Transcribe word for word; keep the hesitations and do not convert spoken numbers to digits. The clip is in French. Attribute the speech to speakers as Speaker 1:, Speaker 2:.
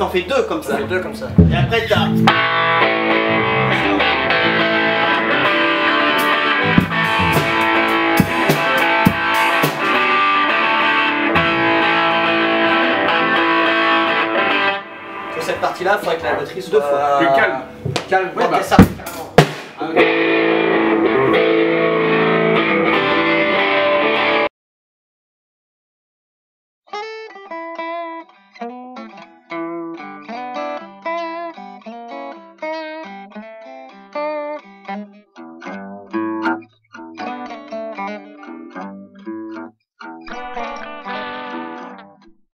Speaker 1: t'en fais deux comme ça.
Speaker 2: T'en fais deux comme ça.
Speaker 1: Et après t'as... Sur cette partie-là, il faudrait que la batterie soit...
Speaker 3: Deux fois. Plus calme.
Speaker 1: Calme,
Speaker 3: Ouais,
Speaker 1: ok,
Speaker 3: bah.
Speaker 1: ça.